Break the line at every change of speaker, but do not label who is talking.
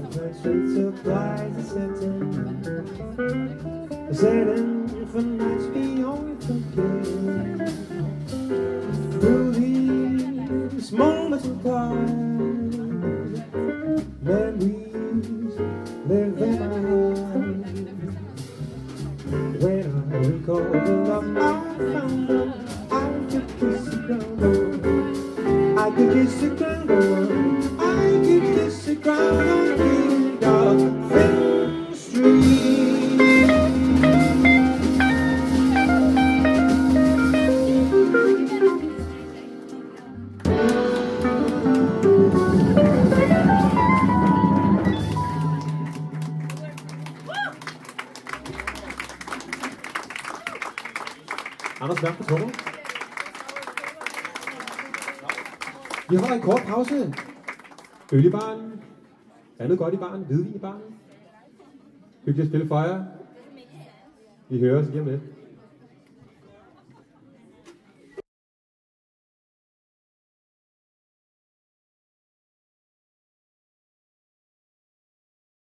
Sailing for nights beyond forget. Through these moments of pride, memories live in my heart. When I recall the love I found, I could kiss the ground. I could kiss the ground. I could kiss the ground on the Dolphin Street. Anders Mørck på trommer. Vi holder en kort pause. Øl i baren. Andet godt i baren. Hvidvin i baren. Hyggeligt at spille for jer. Vi hører os lige om lidt.